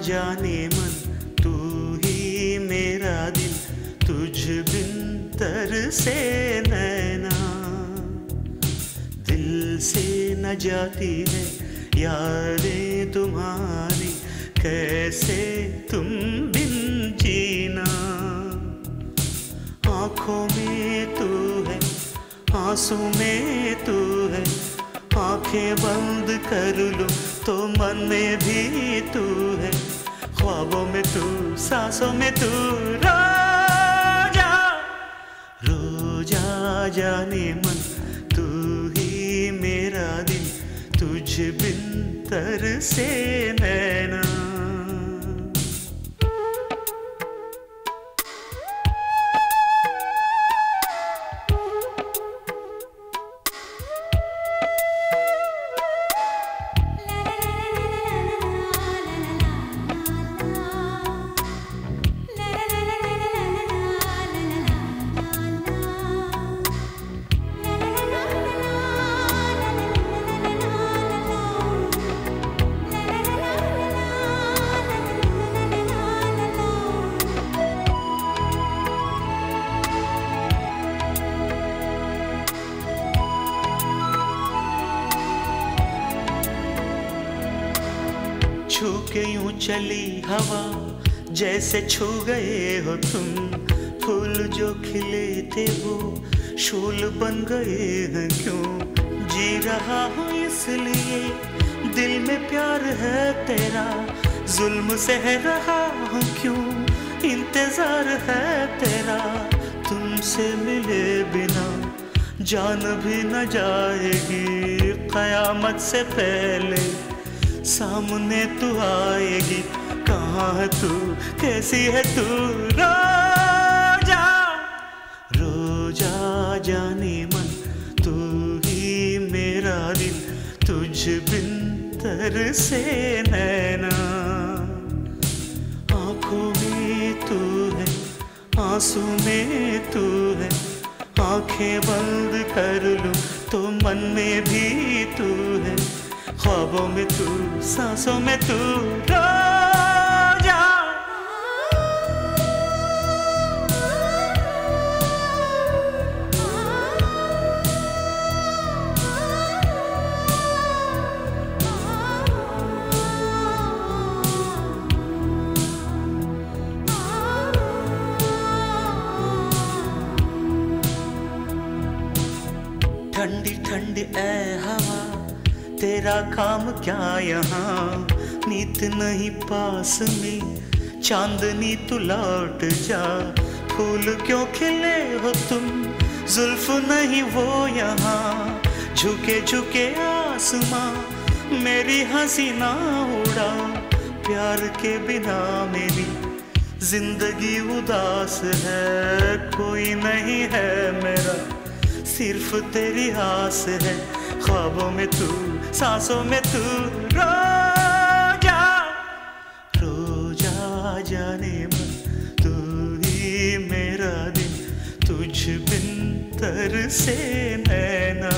जाने मन तू ही मेरा दिल, तुझ बिन तरसे नैना। दिल से न जाती है यादें तुम्हारी, कैसे तुम बिन जीना। आँखों में तू है, आंसू में तू है, आंखें बंद कर लूं तो मन में भी तू है। ख्वाबों में तू, सांसों में तू, रो जा जाने मन तू ही मेरा दिल, तुझ बिन तरसे नैना। छू के यूं चली हवा, जैसे छू गए हो तुम। फूल जो खिले थे वो शूल बन गए हैं क्यों। जी रहा हूँ इसलिए दिल में प्यार है तेरा, जुल्म सह रहा हूँ क्यों, इंतजार है तेरा। तुमसे मिले बिना जान भी न जाएगी, कयामत से पहले सामने तू आएगी। कहाँ है तू, कैसी है तू, रो जा जाने मन तू ही मेरा दिल, तुझ बिन तरसे नैना। आँखों में तू है, आंसू में तू है, आंखें बंद कर लूं तो मन में भी तू है। ख्वाबों में तू, सांसों में तू, रो जा। ठंडी ठंडी ऐ हवा, तेरा काम क्या यहाँ। नीत नहीं पास में, चांदनी तू लौट जा। फूल क्यों खिले हो तुम, जुल्फ नहीं वो यहाँ। झुके झुके आसमां, मेरी हंसी ना उड़ा। प्यार के बिना मेरी जिंदगी उदास है। कोई नहीं है मेरा, सिर्फ तेरी आस है। ख्वाबों में तू, सांसों में तू, रो जा जाने मन तू ही मेरा दिल, तुझ बिन तरसे नैना।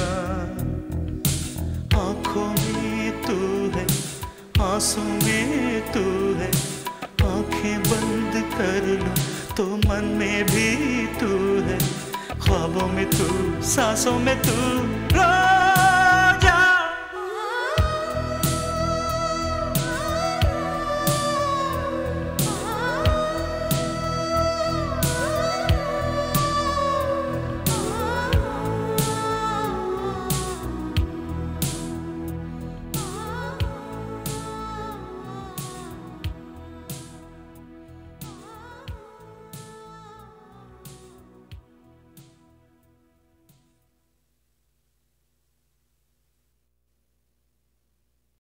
आँखों में तू है, आंसू में तू है, आंखें बंद कर लूं तो मन में भी तू है। ख्वाबों में तू, सांसों में तू,